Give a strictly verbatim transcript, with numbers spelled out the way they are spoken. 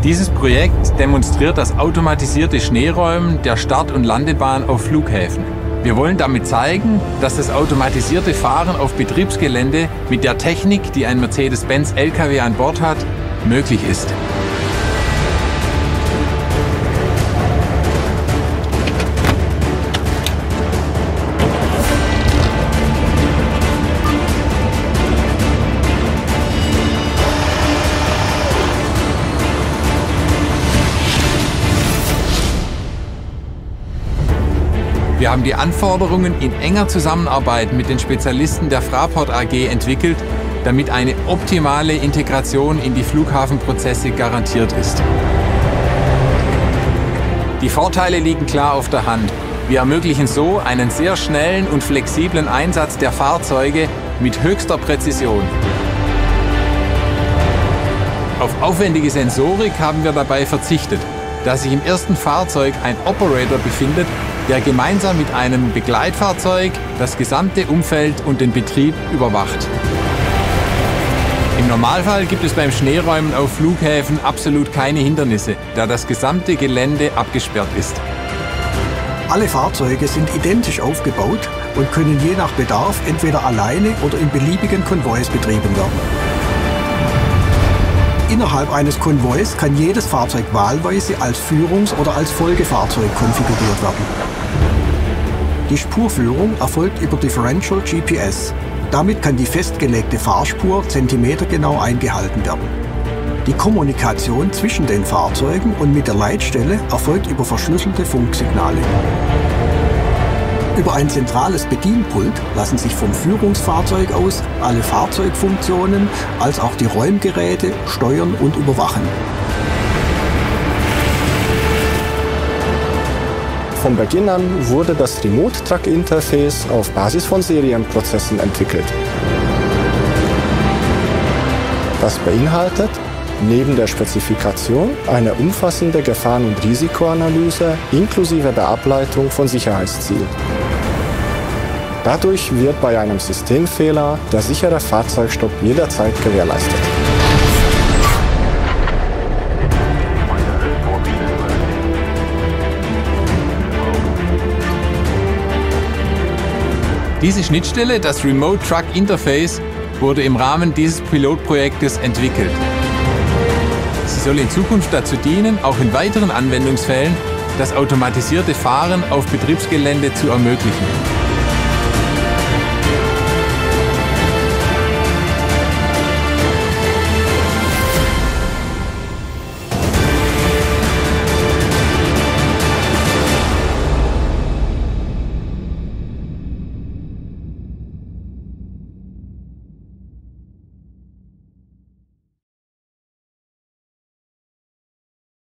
Dieses Projekt demonstriert das automatisierte Schneeräumen der Start- und Landebahn auf Flughäfen. Wir wollen damit zeigen, dass das automatisierte Fahren auf Betriebsgelände mit der Technik, die ein Mercedes-Benz L K W an Bord hat, möglich ist. Wir haben die Anforderungen in enger Zusammenarbeit mit den Spezialisten der Fraport A G entwickelt, damit eine optimale Integration in die Flughafenprozesse garantiert ist. Die Vorteile liegen klar auf der Hand. Wir ermöglichen so einen sehr schnellen und flexiblen Einsatz der Fahrzeuge mit höchster Präzision. Auf aufwendige Sensorik haben wir dabei verzichtet, da sich im ersten Fahrzeug ein Operator befindet, der gemeinsam mit einem Begleitfahrzeug das gesamte Umfeld und den Betrieb überwacht. Im Normalfall gibt es beim Schneeräumen auf Flughäfen absolut keine Hindernisse, da das gesamte Gelände abgesperrt ist. Alle Fahrzeuge sind identisch aufgebaut und können je nach Bedarf entweder alleine oder in beliebigen Konvois betrieben werden. Innerhalb eines Konvois kann jedes Fahrzeug wahlweise als Führungs- oder als Folgefahrzeug konfiguriert werden. Die Spurführung erfolgt über Differential G P S. Damit kann die festgelegte Fahrspur zentimetergenau eingehalten werden. Die Kommunikation zwischen den Fahrzeugen und mit der Leitstelle erfolgt über verschlüsselte Funksignale. Über ein zentrales Bedienpult lassen sich vom Führungsfahrzeug aus alle Fahrzeugfunktionen als auch die Räumgeräte steuern und überwachen. Von Beginn an wurde das Remote Truck Interface auf Basis von Serienprozessen entwickelt. Das beinhaltet neben der Spezifikation eine umfassende Gefahren- und Risikoanalyse inklusive der Ableitung von Sicherheitszielen. Dadurch wird bei einem Systemfehler der sichere Fahrzeugstopp jederzeit gewährleistet. Diese Schnittstelle, das Remote Truck Interface, wurde im Rahmen dieses Pilotprojektes entwickelt. Sie soll in Zukunft dazu dienen, auch in weiteren Anwendungsfällen das automatisierte Fahren auf Betriebsgelände zu ermöglichen.